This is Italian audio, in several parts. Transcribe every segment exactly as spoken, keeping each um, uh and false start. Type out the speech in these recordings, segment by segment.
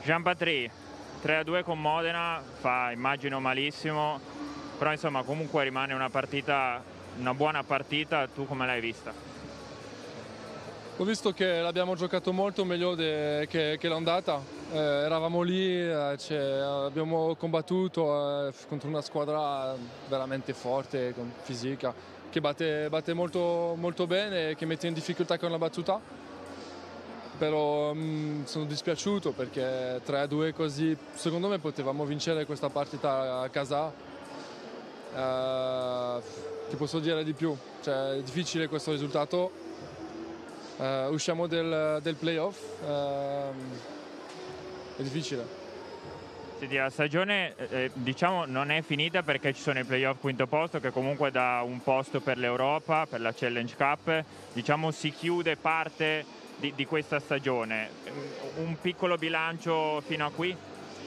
Jean-Patry, tre a due con Modena, fa immagino malissimo, però insomma comunque rimane una partita, una buona partita. Tu come l'hai vista? Ho visto che l'abbiamo giocato molto meglio de, che, che l'andata, eh, eravamo lì, eh, cioè, abbiamo combattuto eh, contro una squadra veramente forte, con fisica, che batte, batte molto, molto bene e che mette in difficoltà con la battuta. Però mh, sono dispiaciuto perché tre a due così, secondo me potevamo vincere questa partita a casa. Eh, ti posso dire di più, cioè, è difficile questo risultato. Uh, usciamo del, del playoff, uh, è difficile. Senti, la stagione eh, diciamo non è finita perché ci sono i playoff quinto posto che comunque dà un posto per l'Europa, per la Challenge Cup, diciamo si chiude parte di, di questa stagione. Un piccolo bilancio fino a qui?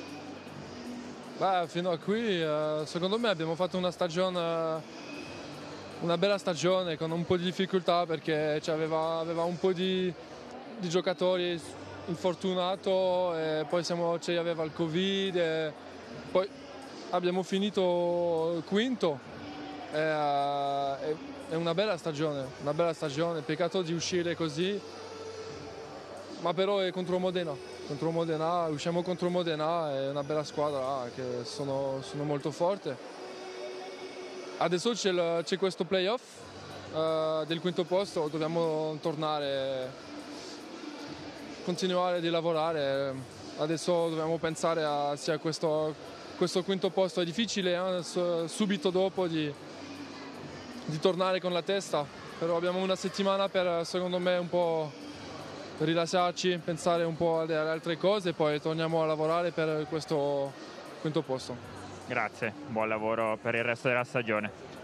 Beh, fino a qui uh, secondo me abbiamo fatto una stagione una bella stagione con un po' di difficoltà perché cioè, aveva, aveva un po' di, di giocatori infortunato e poi siamo, cioè, aveva il Covid e poi abbiamo finito quinto. E, uh, è una bella stagione, una bella stagione, peccato di uscire così, ma però è contro Modena, contro Modena, usciamo contro Modena, è una bella squadra che sono, sono molto forte. Adesso c'è questo playoff uh, del quinto posto, dobbiamo tornare, continuare di lavorare. Adesso dobbiamo pensare a sia questo, questo quinto posto. È difficile eh, subito dopo di, di tornare con la testa, però abbiamo una settimana per, secondo me, un po' rilassarci, pensare un po' alle altre cose e poi torniamo a lavorare per questo quinto posto. Grazie, buon lavoro per il resto della stagione.